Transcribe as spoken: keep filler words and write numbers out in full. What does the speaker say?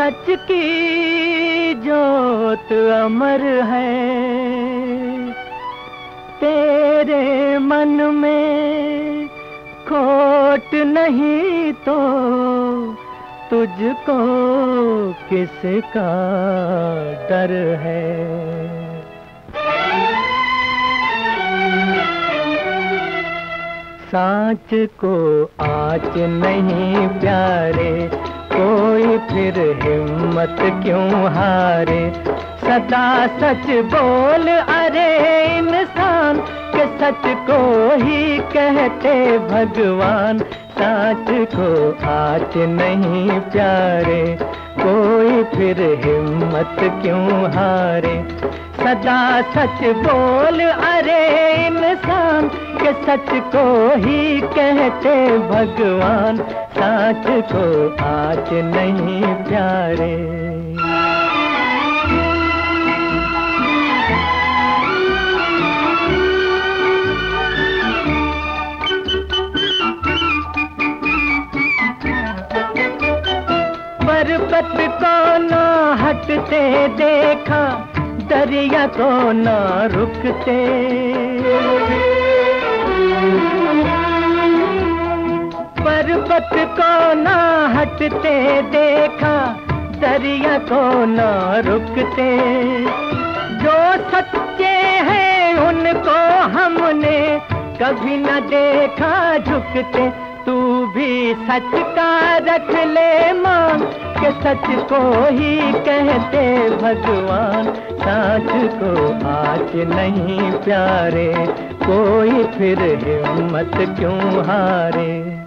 सच की जोत अमर है, तेरे मन में खोट नहीं तो तुझको किसका डर है। सांच को आँच नहीं प्यारे, कोई फिर हिम्मत क्यों हारे। सदा सच बोल अरे इंसान, के सच को ही कहते भगवान। सांच को आँच नहीं प्यारे, कोई फिर हिम्मत क्यों हारे। सदा सच बोल अरे इंसान, के सच को ही कहते भगवान। सांच को आँच नहीं प्यारे। पर्वत को न हटते देखा, दरिया को न रुकते। पर्वत को न हटते देखा, दरिया को न रुकते। जो सच्चे हैं उनको हमने कभी न देखा झुकते। तू भी सच का रख ले मान, के सच को ही कहते भगवान। सांच को आँच नहीं प्यारे, कोई फिर हिम्मत क्यों हारे।